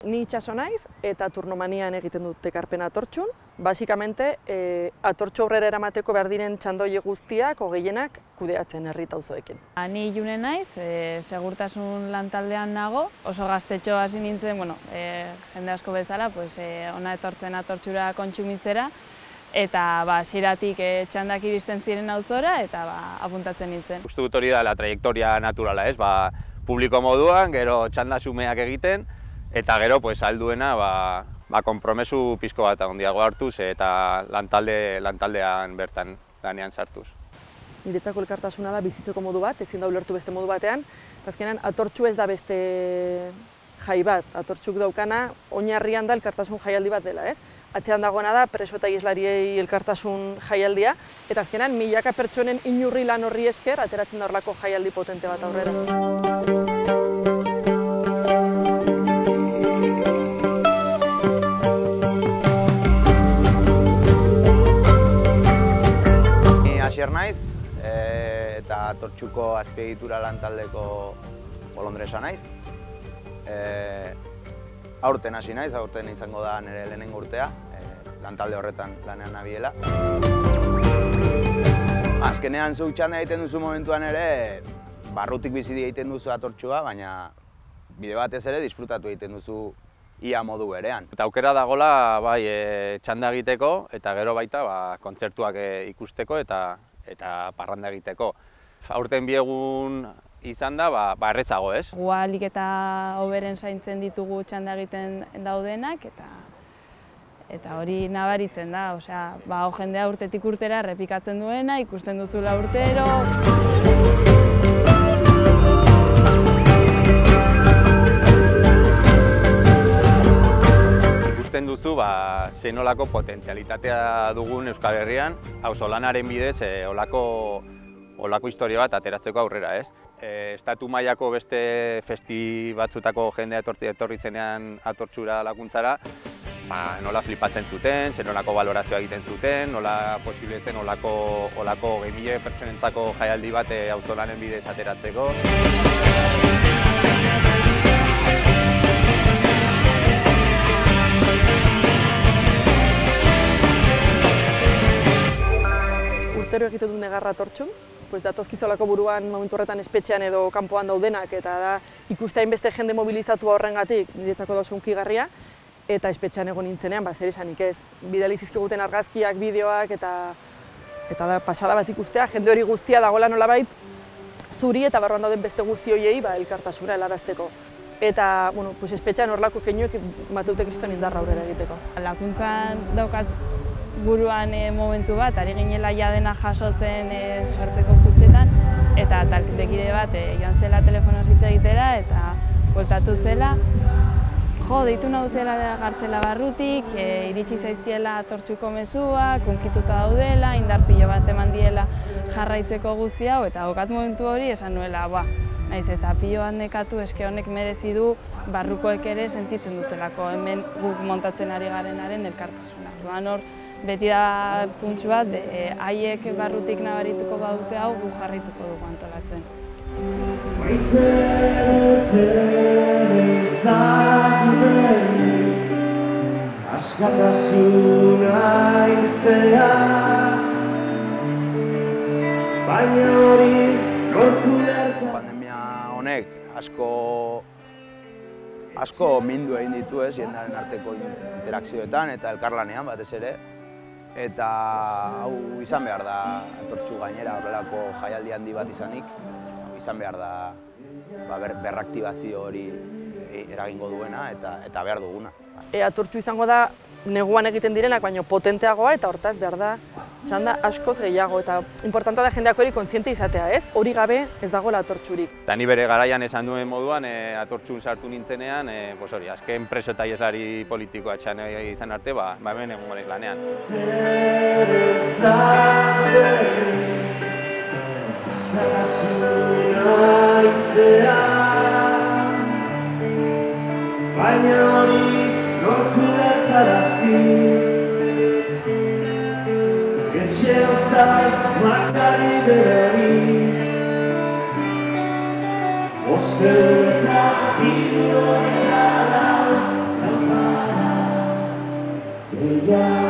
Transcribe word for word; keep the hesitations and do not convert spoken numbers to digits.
Ni itxaso naiz eta turnomanian egiten dut ekarpena atortxun. Basikamente, e, atortxo aurrera eramateko behar diren txandoie guztiak, gehienak kudeatzen herri auzoekin. Ni June naiz, e, segurtasun lantaldean nago, oso gaztetxo hasi nintzen, bueno, e, jende asko bezala, pues, e, ona etortzen atortxura kontsumitzera, eta ba, hasieratik e, txandak iristen ziren auzora eta ba, apuntatzen nintzen. Uste dut hori da la trajektoria naturala, ez? Ba, publiko moduan, gero txanda xumeak egiten, eta gero pues, alduena ba, ba, konpromesu pizko bat handiago hartuz eta lantalde, lantaldean bertan lanean sartuz. Niretzako elkartasuna da bizitzeko modu bat, ezin da ulertu beste modu batean. Azkenean, atortxu ez da beste jai bat. Atortxuk daukana, oinarrian da elkartasun jaialdi bat dela, ez? Atzean dagoena da preso eta islariei elkartasun jaialdia, eta azkenean milaka pertsonen inurri lan horri esker ateratzen da horrelako jaialdi potente bat aurrera. Ni Asier naiz, eta atortxuko azpiegitura lantaldeko bolondresa naiz. Aurten hasi naiz, aurten izango da nire lehenengo urtea, lantalde horretan lanean nabiela. Azkenean zuk txanda egiten duzu momentuan ere, barrutik bizidi egiten duzu atortxua, baina bide batez ere disfrutatu egiten duzu ia modu berean. Eta aukera dagola bai, e, txanda egiteko eta gero baita ba, kontzertuak e, ikusteko eta, eta parranda egiteko. Aurten bi egun izan da, ba, ba errezago, ez? Gu ahalik eta hoberen zaintzen ditugu txanda egiten daudenak, eta eta hori nabaritzen da, osea, ba, jendea urtetik urtera errepikatzen duena, ikusten duzula urtero. Ikusten duzu, ba, zenolako potentzialitatea dugun Euskal Herrian, auzolanaren bidez, e, olako olako historia bat ateratzeko aurrera, ez? E, estatu mailako beste festi batzutako jendea etorri zenean atortxura laguntzara, ba, nola flipatzen zuten, zenolako balorazioa egiten zuten, nola posible zen olako, olako gehi mila pertsonentzako jaialdi bat auzolanen bidez ateratzeko. Urtero egiten du negarra atortxun, pues datozkizolako buruan momentu horretan espetxean edo kanpoan daudenak, eta da ikuste hainbeste jende mobilizatu horrengatik niretzako da oso hunkigarria, eta espetxean egon nintzenean, ba, zer esanik ez. Bidali zizkiguten argazkiak, bideoak, eta, eta da pasada bat ikustea, jende hori guztia dagoela nolabait zuri eta barruan dauden beste guzti horiei ba, elkartasuna helarazteko. Eta bueno, pues espetxean horrelako keinuek mateute kriston indarra aurrera egiteko. Lakuntzan daukat buruan e, momentu bat, ari ginela jadena jasotzen e, sortzeko kutxetan, eta talkitekide bat e, joan zela telefonoz hitz egitera, eta bueltatu zela. Jo, deitu nauzela gartzela barrutik, e, iritsi zaizkiela atortxuko mezuak, unkituta daudela, indar pilo bat eman diela jarraitzeko guzti hau, eta okat momentu hori esan nuela, ba, naiz eta pilo bat nekatu eske honek merezi du barrukoek ere sentitzen dutelako hemen guk montatzen ari garenaren elkartasuna. Orduan hor, beti da puntsu bat, e, haiek barrutik nabarituko badute hau, gu jarrituko dugu antolatzen. Askatasuna izea, baina hori lortu lerta. Pandemia honek asko asko mindu egin ditu ez, jendaren arteko interakzioetan eta elkarlanean batez ere. Eta hau izan behar da atortxu gainera horrelako jaialdi handi bat izanik, izan behar da ba, ber, berraktibazio hori eragingo duena eta, eta behar duguna. E, atortxu izango da neguan egiten direnak, baina potenteagoa eta hortaz behar da txanda askoz gehiago. Eta importanta da jendeak hori kontziente izatea, ez? Hori gabe ez dagoela atortxurik. Eta ni bere garaian esan duen moduan, e, atortxun sartu nintzenean, e, pues hori, azken preso eta ieslari politikoa txan izan arte, ba, ba hemen egongo naiz lanean. Baina hori lortu lertarazi, etxean zain makari denari, osten eta irudorikala Ia